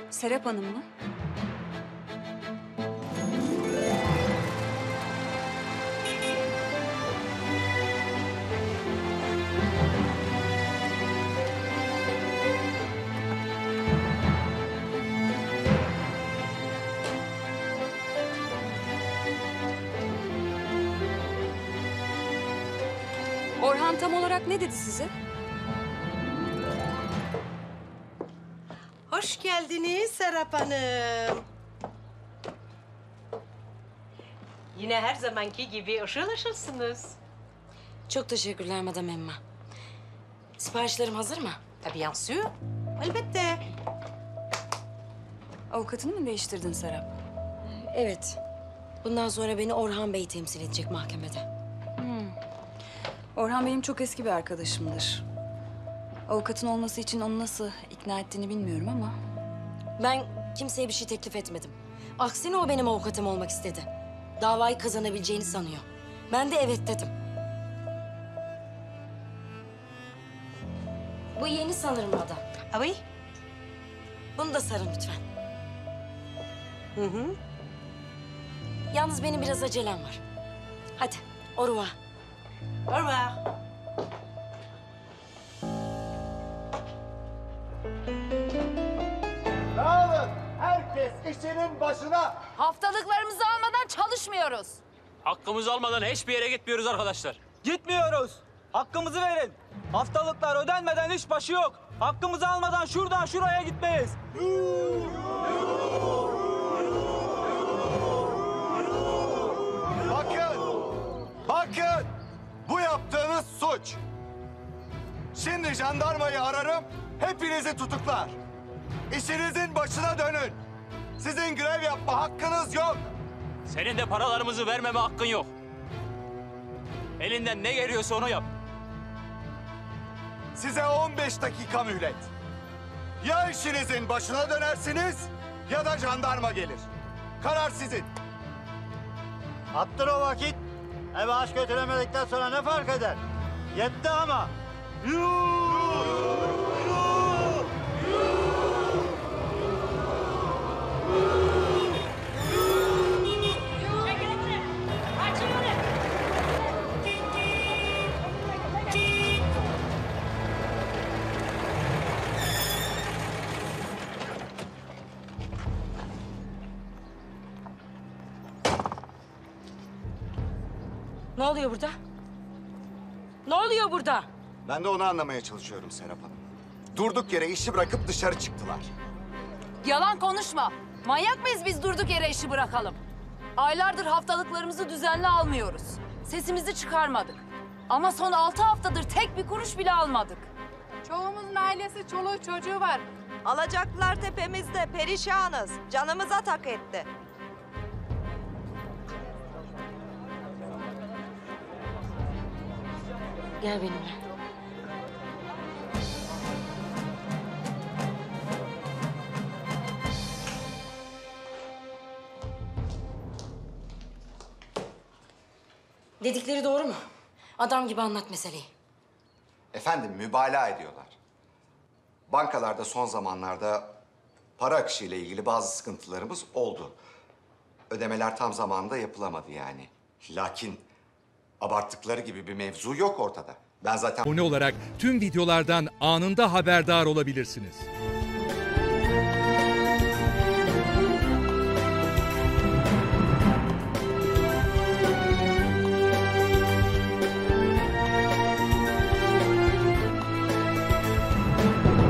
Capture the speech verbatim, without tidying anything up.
Serap Hanım mı? Orhan tam olarak ne dedi size? Hoş geldiniz Serap Hanım. Yine her zamanki gibi ışıl ışılsınız. Çok teşekkürler Madam Emma. Siparişlerim hazır mı? Tabii yansıyor. Elbette. Avukatını mı değiştirdin Serap? Evet. Bundan sonra beni Orhan Bey temsil edecek mahkemede. Orhan benim çok eski bir arkadaşımdır. Avukatın olması için onu nasıl ikna ettiğini bilmiyorum ama... Ben kimseye bir şey teklif etmedim. Aksine o benim avukatım olmak istedi. Davayı kazanabileceğini sanıyor. Ben de evet dedim. Bu yeni sanırım Ada. Abi? Bunu da sarın lütfen. Hı hı. Yalnız benim biraz acelem var. Hadi, au revoir. Au revoir. Dağılın. Herkes işinin başına. Haftalıklarımızı almadan çalışmıyoruz. Hakkımızı almadan hiçbir yere gitmiyoruz arkadaşlar. Gitmiyoruz. Hakkımızı verin. Haftalıklar ödenmeden iş başı yok. Hakkımızı almadan şuradan şuraya gitmeyiz. Bakın. Bakın. Bu yaptığınız suç. Şimdi jandarmayı ararım. Hepinizi tutuklar. İşinizin başına dönün. Sizin grev yapma hakkınız yok. Senin de paralarımızı vermeme hakkın yok. Elinden ne geliyorsa onu yap. Size on beş dakika mühlet. Ya işinizin başına dönersiniz ya da jandarma gelir. Karar sizin. Attır o vakit. Eve aş götüremedikten sonra ne fark eder? Yetti ama. Ne oluyor burada? Ne oluyor burada? Ben de onu anlamaya çalışıyorum Serap Hanım. Durduk yere işi bırakıp dışarı çıktılar. Yalan konuşma. Manyak mıyız biz durduk yere işi bırakalım? Aylardır haftalıklarımızı düzenli almıyoruz. Sesimizi çıkarmadık. Ama son altı haftadır tek bir kuruş bile almadık. Çoğumuzun ailesi, çoluğu, çocuğu var. Alacaklılar tepemizde, perişanız. Canımıza tak etti. Gel benimle. Dedikleri doğru mu? Adam gibi anlat meseleyi. Efendim mübalağa ediyorlar. Bankalarda son zamanlarda para akışı ile ilgili bazı sıkıntılarımız oldu. Ödemeler tam zamanında yapılamadı yani. Lakin abarttıkları gibi bir mevzu yok ortada. Ben zaten... Abone olarak tüm videolardan anında haberdar olabilirsiniz.